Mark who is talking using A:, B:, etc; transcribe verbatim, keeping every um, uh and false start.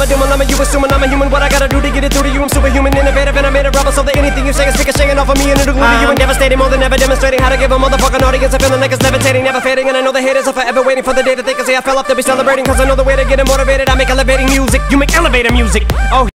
A: I'ma do, I'm a you assuming I'm a human. What I gotta do to get it through to you? I'm superhuman, innovative, and I made a rubber so that anything you say is ricocheting off of me and it'll glue to you and devastating more than ever, demonstrating how to give a motherfucking audience a feeling like it's levitating, never fading. And I know the haters are forever waiting for the day that they can say I fell off to be celebrating, cause I know the way to get them motivated. I make elevating music, you make elevator music. Oh.